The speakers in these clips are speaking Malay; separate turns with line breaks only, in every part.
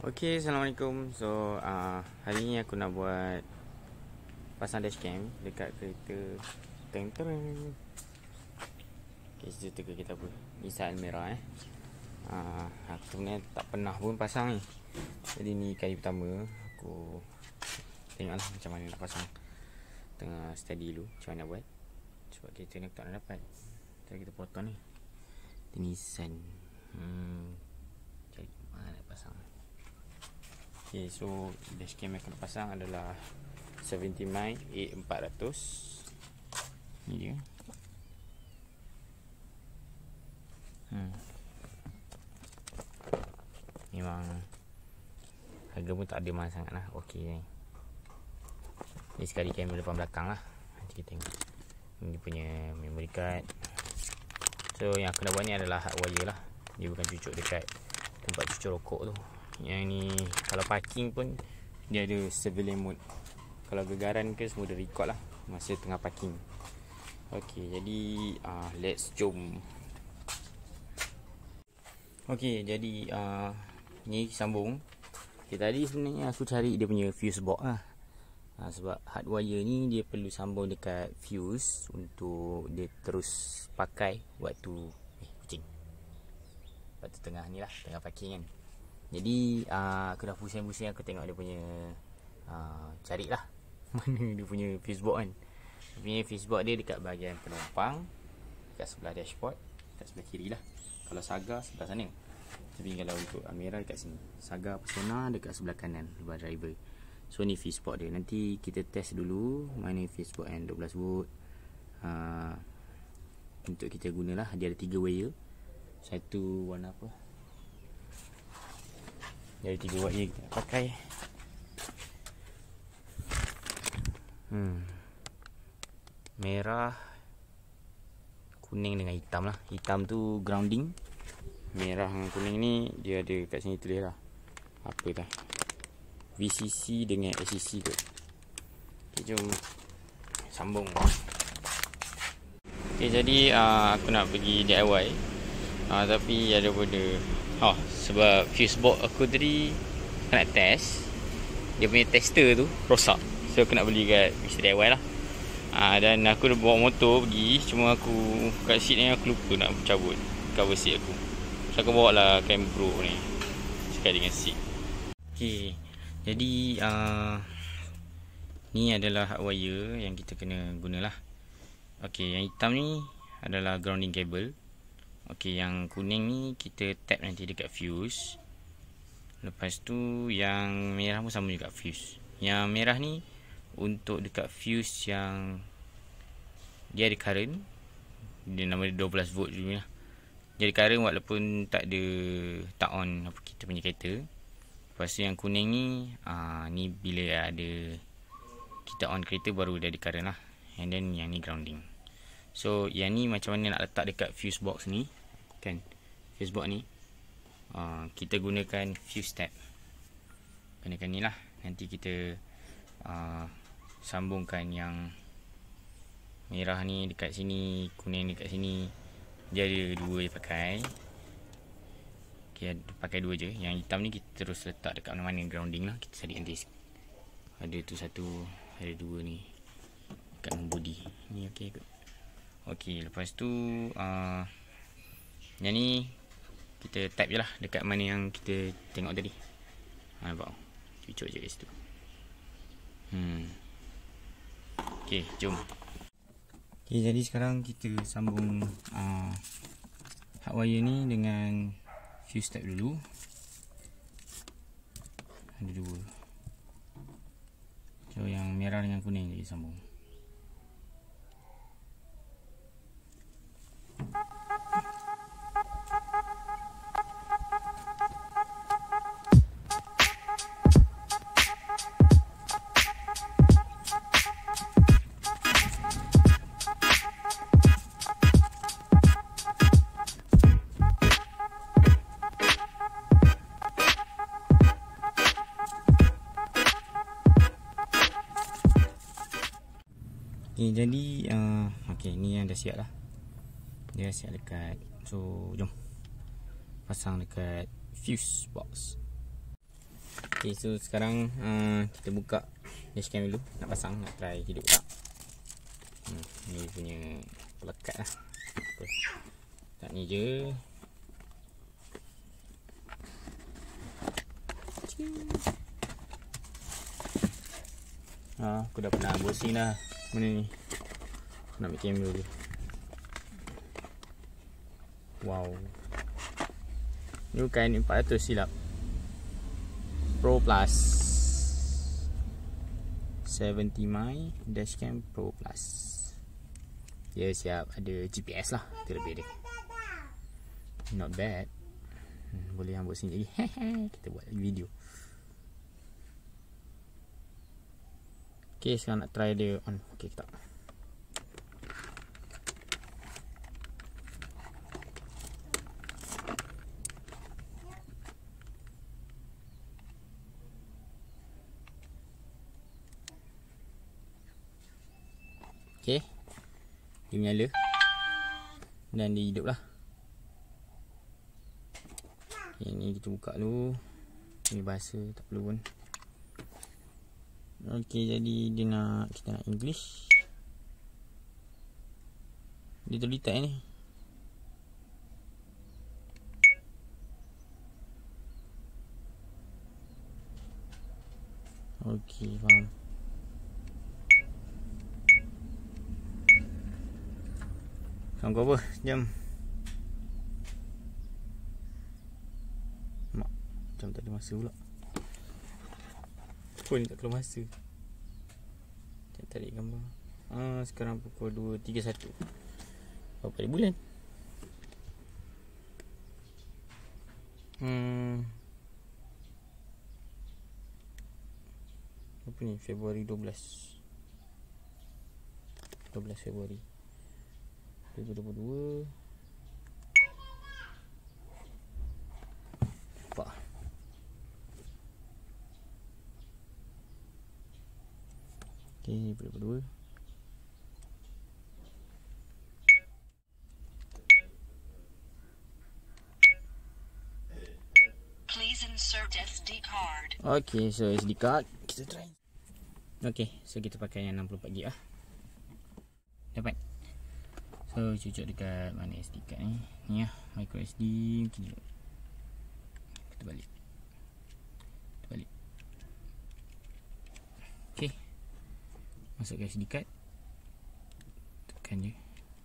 Okay, Assalamualaikum. So, hari ni aku nak buat pasang dashcam dekat kereta Teng-teng. Okay, cerita ke kita apa? Nissan Almera aku sebenarnya tak pernah pun pasang ni. Jadi ni kali pertama aku tengoklah macam mana nak pasang. Tengah study dulu macam mana nak buat. Sebab kereta ni aku tak nak dapat. Jadi kita potong ni. Ini Nissan. Cari mana nak pasang. Okay, so dashcam yang aku nak pasang adalah 70 mic A400. Ni dia. Memang harga pun tak ada mahal sangat lah. Okay ni. Ni sekali kamera depan belakang lah. Nanti kita tengok. Ni punya memory card. So yang aku nak buat ni adalah hardwire lah. Dia bukan cucuk dekat tempat cucuk rokok tu. Yang ni kalau parking pun dia ada surveillance mode. Kalau gegaran ke semua dia record lah masa tengah parking. Okay, jadi let's jom. Okay, jadi ni sambung. Okay, tadi sebenarnya aku cari dia punya fuse box lah. Sebab hardwire ni dia perlu sambung dekat fuse untuk dia terus pakai waktu kucing. Waktu tengah ni lah, tengah parking kan. Jadi aku dah pusing-pusing aku tengok dia punya carilah mana dia punya fuse box kan. Dia punya fuse box dia dekat bahagian penumpang, dekat sebelah dashboard, dekat sebelah kiri lah. Kalau Saga sebelah sana. Tapi kalau untuk Almera dekat sini. Saga Persona dekat sebelah kanan, sebelah driver. So ni fuse box dia. Nanti kita test dulu mana fuse box yang 12 volt. Untuk kita gunalah. Dia ada 3 wire. Satu warna apa? Jadi 3 wire kita pakai. Merah, kuning dengan hitam lah. Hitam tu grounding. Merah dengan kuning ni dia ada kat sini tulis lah apa dah, VCC dengan ACC tu. Okay, jom sambung. Okay, jadi aku nak pergi DIY. Tapi ada benda sebab fuse box aku tadi aku nak test, dia punya tester tu rosak. So aku nak beli kat Mr. DIY lah. Dan aku dah bawa motor pergi. Cuma aku kat seat ni aku lupa nak cabut cover seat aku. So aku bawa lah Cambro ni sekali dengan seat. Okay, jadi ni adalah hardwire yang kita kena gunalah. Okay, yang hitam ni adalah grounding cable. Okay, yang kuning ni kita tap nanti dekat fuse. Lepas tu yang merah pun sama juga fuse. Yang merah ni untuk dekat fuse yang dia ada current. Dia nama dia 12 volt dulu lah. Jadi current walaupun tak ada, tak on apa kita punya kereta. Lepas tu yang kuning ni ni bila ada kita on kereta baru dia ada current lah. And then yang ni grounding. So yang ni macam mana nak letak dekat fuse box ni kan. Fuse box ni kita gunakan fuse tab. Gunakan ni lah. Nanti kita sambungkan yang merah ni dekat sini, kuning dekat sini. Dia ada 2 je pakai. Okay, pakai 2 je. Yang hitam ni kita terus letak dekat mana-mana grounding lah. Kita cari nanti. Ada tu 1, ada 2 ni dekat body ni. Okay kot. Okay, lepas tu yang ni kita tap je lah dekat mana yang kita tengok tadi. Nampak? Cucuk je kat situ. Okay, jom. Okay, jadi sekarang kita sambung hardwire ni dengan fuse tab dulu. Ada 2. So yang merah dengan kuning jadi sambung. Okay, jadi okay, ni yang dah siap lah. Dia siap dekat. So jom pasang dekat fuse box. Okay, so sekarang kita buka dashcam dulu. Nak pasang, nak try hidup tak. Ni punya pelekat lah. Tak ni je. Aku dah pernah bossing dah benda ni. Nak ambil kamera dulu. Wow, ni bukan 400 silap. Pro Plus 70 my dashcam Pro Plus. Dia siap ada GPS lah, terlebih dia. Not bad. Boleh unboxing lagi. Kita buat lagi video. Okay, sekarang nak try dia on. Okay, tak. Okay, dia menyala dan dia hidup lah. Okay, ni kita buka dulu. Ini bahasa tak perlu pun. Okay, jadi dia nak, kita nak English. Dia terletak ni. Okay, faham. Sekarang kau apa? Jam. Mak, jam tak ada masa pula. Phone tak keluar masa. Saya tarik gambar. Sekarang pukul 2.31. Berapa hari bulan? Apa ni? Februari 12 Februari 2022. Apa? Okay, 2022.
Please insert SD card.
Okay, so SD card kita try. Okay, so kita pakai yang 64GB lah. Dapat. So cucuk dekat mana SD card ni. Ni lah, micro SD. Kita balik. Okay, masukkan SD card. Tekan je.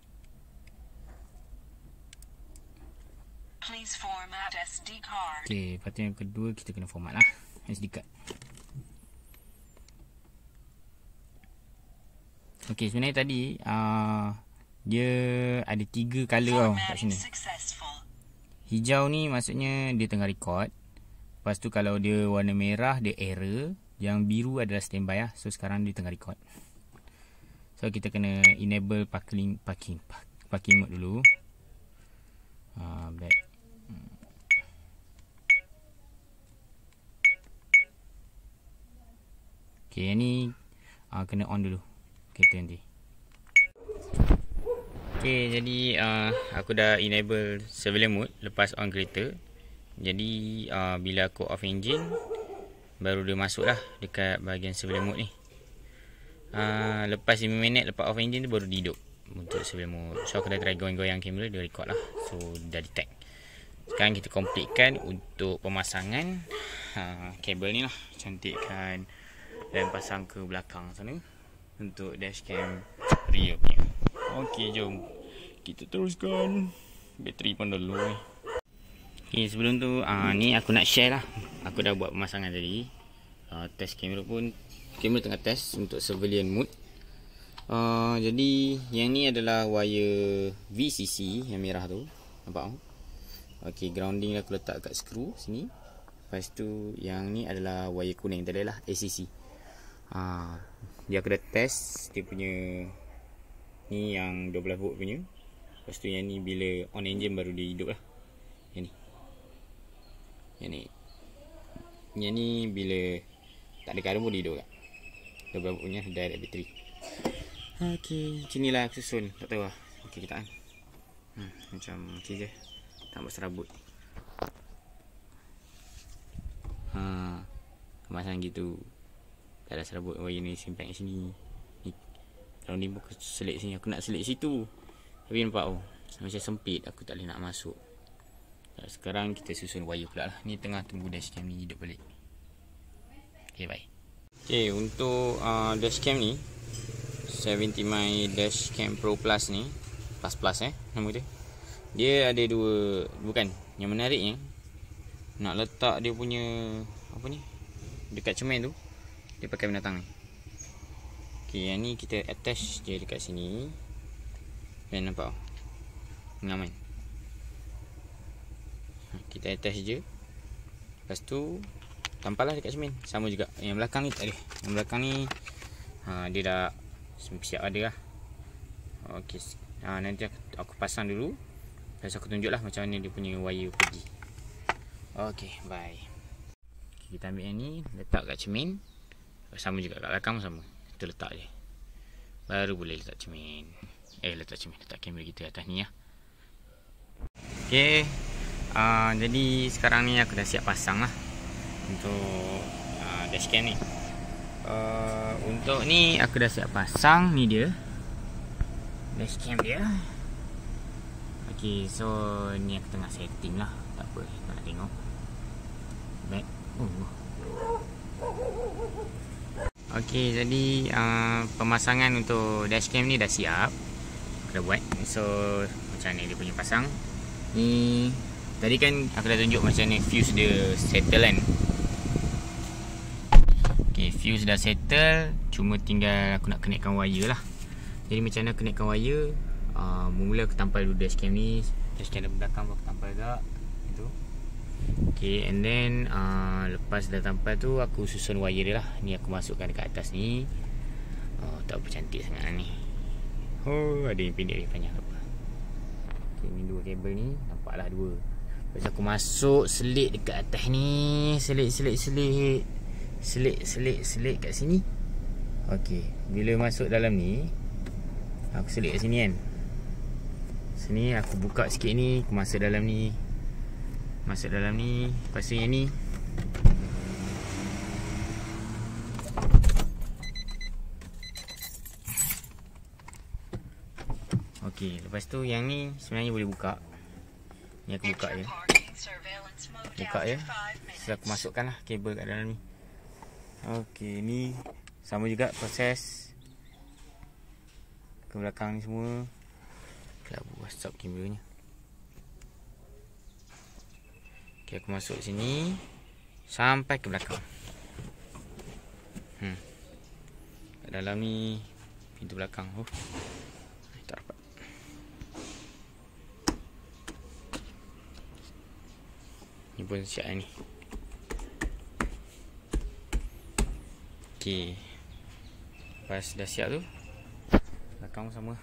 Please format SD card.
Okay, lepas tu yang kedua kita kena format lah SD card. Okay, sebenarnya tadi dia ada 3 color tau kat sini. Hijau ni maksudnya dia tengah record. Lepas tu kalau dia warna merah dia error. Yang biru adalah standby lah. So sekarang dia tengah record. So kita kena enable parking mode dulu. Back. Okay, yang ni kena on dulu kereta nanti. Okay, jadi aku dah enable surveillance mode lepas on kereta. Jadi bila aku off engine, baru dia masuk lah dekat bahagian surveillance mode ni. Lepas 5 minit lepas off engine tu baru dia hidup untuk surveillance mode. So aku dah try goyang-goyang kamera, dia record lah. So dah detect. Sekarang kita completekan untuk pemasangan kabel ni lah. Cantikkan dan pasang ke belakang sana untuk dashcam rear punya. Okey, jom kita teruskan. Bateri pun dah low. Okay, sebelum tu ni aku nak share lah. Aku dah buat pemasangan tadi. Test kamera pun, kamera tengah test untuk surveillance mode. Jadi yang ni adalah wire VCC yang merah tu. Nampak tak? Okay, grounding aku letak kat skru sini. Lepas tu yang ni adalah wire kuning tadi lah, ACC. Dia aku dah test dia punya ni yang 12 volt punya. Lepas tu yang ni bila on engine baru dia hidup lah. Yang ni bila tak ada current pun dia hidup kan. 12 volt punya direct battery. Okay, macam ni lah aku susun. Tak tahu lah. Okay kita kan macam okay je. Tak buat serabut. Kemasan gitu. Tak ada serabut wire ni simpan kat sini. Ni kalau ni aku selit sini, aku nak selit situ. Tapi nampak macam sempit, aku tak boleh nak masuk. Sekarang kita susun wire pula lah. Ni tengah tunggu dashcam ni hidup balik. Okay, bye. Okay, untuk dashcam ni 70 my dashcam Pro Plus ni, Plus nama dia. Dia ada dua, bukan, yang menariknya nak letak dia punya apa ni dekat cermin tu, dia pakai binatang ni. Okay, yang ni kita attach je dekat sini. Dan nampak ngaman. Kita attach je. Lepas tu tampallah dekat cermin. Sama juga. Yang belakang ni tak ada. Yang belakang ni dia dah siap ada lah. Okay, nanti aku pasang dulu. Lepas aku tunjuk lah macam mana dia punya wire pergi. Okay, bye. Okay, kita ambil yang ni, letak kat cermin. Sama juga kat belakang sama. Kita letak je. Baru boleh letak cermin. Letak kamera kita atas ni lah. Okay, jadi sekarang ni aku dah siap pasang lah untuk dashcam ni. Untuk ni aku dah siap pasang. Ni dia dashcam dia. Okay, so ni aku tengah setting lah. Tak apa, tak nak tengok back. Okay, jadi pemasangan untuk dashcam ni dah siap. Aku dah buat. So macam ni dia punya pasang. Ni tadi kan aku dah tunjuk macam ni fuse dia settle kan. Okay, fuse dah settle. Cuma tinggal aku nak connectkan wire lah. Jadi macam mana connectkan wire? Mula aku tampal dulu dashcam ni. Dashcam dari belakang aku tampal juga itu. Okay, and then lepas dah tampal tu aku susun wire dia lah. Ni aku masukkan dekat atas ni. Tak apa, cantik sangat ni. Ada yang pendek, ada yang panjang, apa. Okay, ni dua kabel ni. Nampaklah dua. Lepas aku masuk selit dekat atas ni. Selit kat sini. Okay, bila masuk dalam ni, aku selit kat sini kan. Sini aku buka sikit ni, aku masuk dalam ni. Lepas tu yang ni okey, lepas tu yang ni sebenarnya boleh buka. Ni aku buka je. Buka je. Setelah aku masukkan lah kabel kat dalam ni. Okey, ni sama juga proses ke belakang ni semua. Kelabu WhatsApp kameranya. Okay, aku masuk sini sampai ke belakang. Kat dalam ni pintu belakang. Tak dapat. Ni pun siap ni. Okay, lepas dah siap tu, belakang sama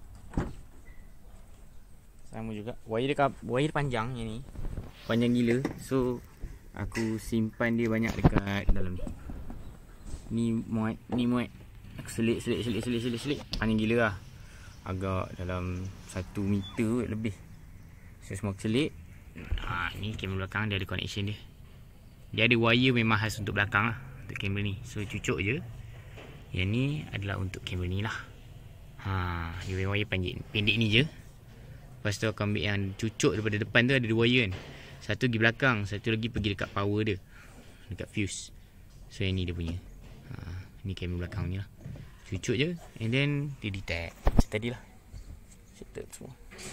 juga. Wire dia panjang yang ni. Panjang gila. So aku simpan dia banyak dekat dalam ni. Ni muat. Aku selit. Panjang gila lah. Agak dalam 1 meter lebih. So semua aku selit. Ni kamera belakang dia ada connection dia. Dia ada wire memang khas untuk belakang lah, untuk kamera ni. So cucuk je. Yang ni adalah untuk kamera ni lah. Dia wire pendek ni je. Lepas tu aku ambil yang cucuk daripada depan tu, ada 2 wire kan. Satu pergi belakang, satu lagi pergi dekat power dia, dekat fuse. So yang ni dia punya. Ni kamera belakang ni lah. Cucuk je. And then dia detect macam tadi lah. Settle semua.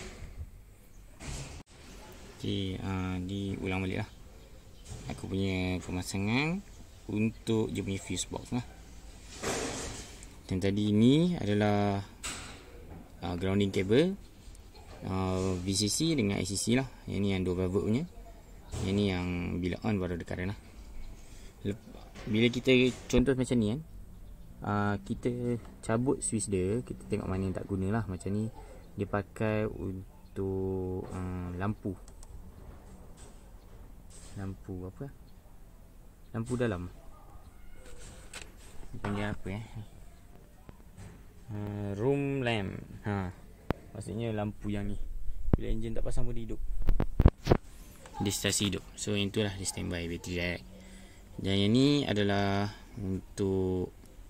Okay, diulang balik lah aku punya pemasangan untuk dia punya fuse box lah. Dan tadi ni adalah grounding cable VCC dengan ACC lah. Yang ni yang 12 volt punya. Yang ni yang bila on baru ada current lah. Bila kita contoh macam ni kan, kita cabut switch dia, kita tengok mana yang tak guna lah. Macam ni dia pakai untuk lampu apa? Lampu dalam. Panggil apa room lamp. Maksudnya lampu yang ni, bila enjin tak pasang pun dia hidup. Dia stasi hidup. So yang tu lah dia standby bateri direct. Dan yang ni adalah untuk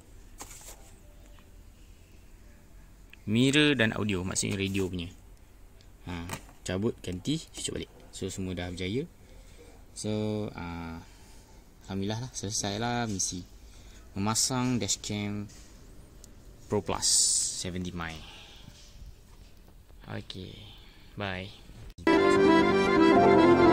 mirror dan audio, maksudnya radio punya. Cabut, ganti, cucuk balik. So semua dah berjaya. So alhamdulillah lah, selesai lah misi memasang dashcam Pro Plus 70 my. Okay, bye.